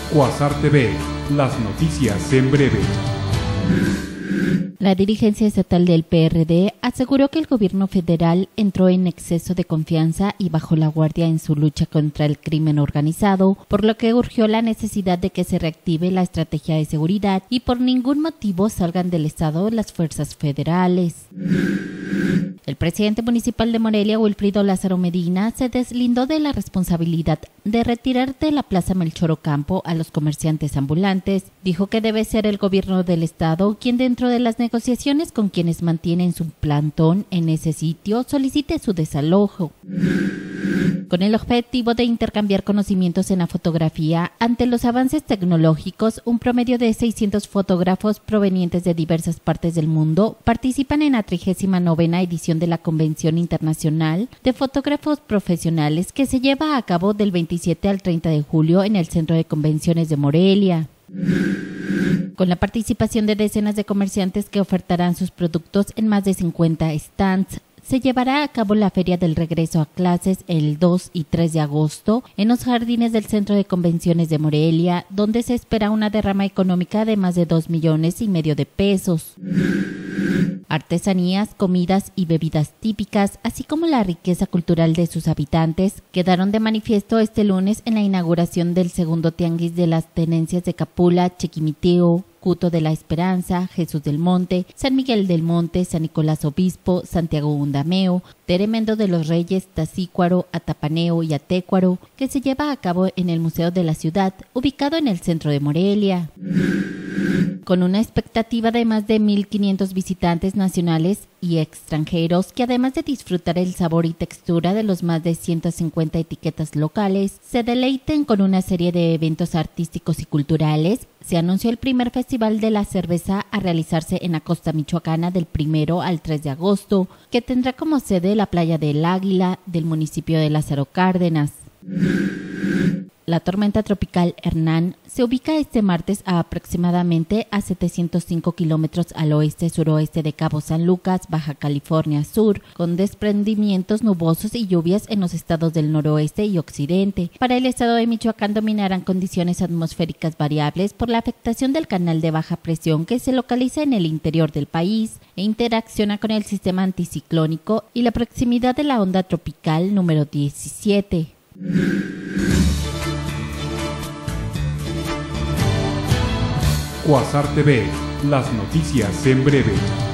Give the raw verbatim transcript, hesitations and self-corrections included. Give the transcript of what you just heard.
Quasar T V, las noticias en breve. La dirigencia estatal del P R D aseguró que el gobierno federal entró en exceso de confianza y bajó la guardia en su lucha contra el crimen organizado, por lo que urgió la necesidad de que se reactive la estrategia de seguridad y por ningún motivo salgan del estado las fuerzas federales. El presidente municipal de Morelia, Wilfrido Lázaro Medina, se deslindó de la responsabilidad de retirar de la Plaza Melchor Ocampo a los comerciantes ambulantes. Dijo que debe ser el gobierno del estado quien, dentro de las negociaciones con quienes mantienen su plantón en ese sitio, solicite su desalojo. Con el objetivo de intercambiar conocimientos en la fotografía, ante los avances tecnológicos, un promedio de seiscientos fotógrafos provenientes de diversas partes del mundo participan en la trigésima novena edición de la Convención Internacional de Fotógrafos Profesionales, que se lleva a cabo del veintisiete al treinta de julio en el Centro de Convenciones de Morelia. Con la participación de decenas de comerciantes que ofertarán sus productos en más de cincuenta stands, se llevará a cabo la Feria del Regreso a Clases el dos y tres de agosto en los jardines del Centro de Convenciones de Morelia, donde se espera una derrama económica de más de dos millones y medio de pesos. Artesanías, comidas y bebidas típicas, así como la riqueza cultural de sus habitantes, quedaron de manifiesto este lunes en la inauguración del segundo tianguis de las tenencias de Capula, Chiquimiteo, Cuto de la Esperanza, Jesús del Monte, San Miguel del Monte, San Nicolás Obispo, Santiago Undameo, Teremendo de los Reyes, Tacícuaro, Atapaneo y Atécuaro, que se lleva a cabo en el Museo de la Ciudad, ubicado en el centro de Morelia. Con una expectativa de más de mil quinientos visitantes nacionales y extranjeros que, además de disfrutar el sabor y textura de los más de ciento cincuenta etiquetas locales, se deleiten con una serie de eventos artísticos y culturales, se anunció el primer Festival de la Cerveza a realizarse en la costa michoacana del primero al tres de agosto, que tendrá como sede la playa del Águila del municipio de Lázaro Cárdenas. La tormenta tropical Hernán se ubica este martes a aproximadamente a setecientos cinco kilómetros al oeste-suroeste de Cabo San Lucas, Baja California Sur, con desprendimientos nubosos y lluvias en los estados del noroeste y occidente. Para el estado de Michoacán dominarán condiciones atmosféricas variables por la afectación del canal de baja presión que se localiza en el interior del país e interacciona con el sistema anticiclónico y la proximidad de la onda tropical número diecisiete. Quasar T V, las noticias en breve.